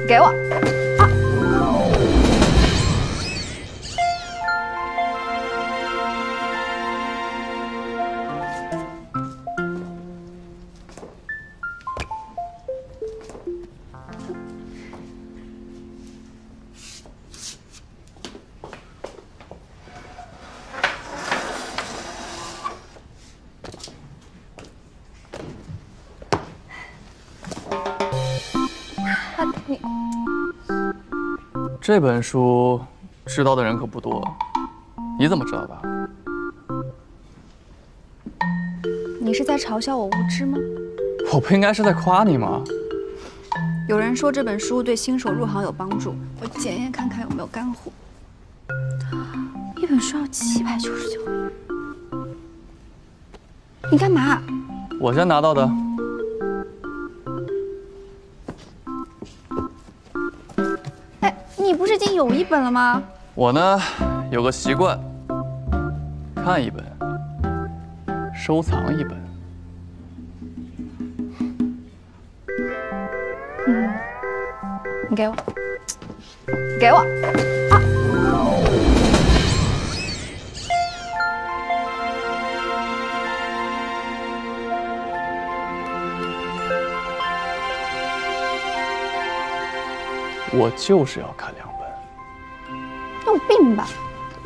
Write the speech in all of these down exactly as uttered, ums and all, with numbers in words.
给我。啊！啊，你这本书知道的人可不多，你怎么知道的？ 你是在嘲笑我无知吗？ 我不应该是在夸你吗？ 有人说这本书对新手入行有帮助，我检验看看有没有干货。一本书要七百九十九，你干嘛？ 我先拿到的。 哎，你不是已经有一本了吗？ 我呢，有个习惯，看一本，收藏一本。 嗯，你给我，你给我啊！ 我就是要看两本。 你有病吧？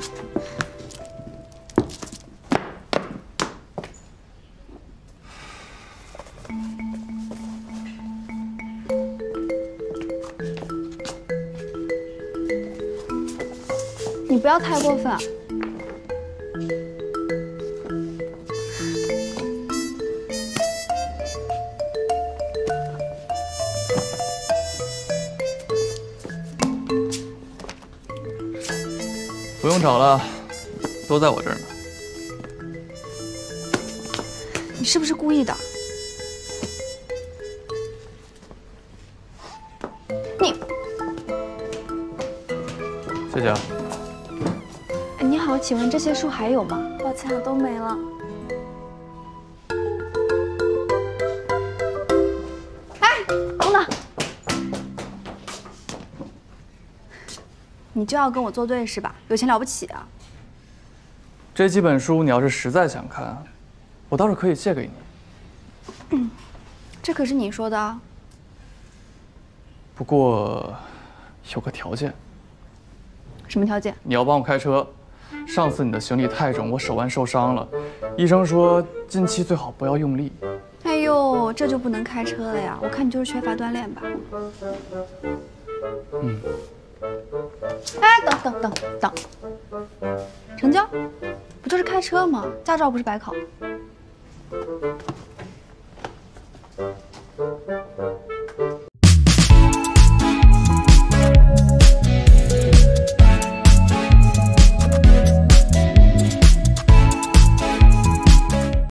你不要太过分。 不用找了，都在我这儿呢。 你是不是故意的？你， 谢谢啊。 哎，你好，请问这些书还有吗？抱歉啊，都没了。哎，等等，你就要跟我作对是吧？有钱了不起啊？ 这几本书你要是实在想看，我倒是可以借给你。 嗯，这可是你说的啊。 不过有个条件。 什么条件？ 你要帮我开车。上次你的行李太重，我手腕受伤了，医生说近期最好不要用力。 哎呦，这就不能开车了呀！我看你就是缺乏锻炼吧。 嗯。 哎，等等等等，成交？不就是开车吗？驾照不是白考。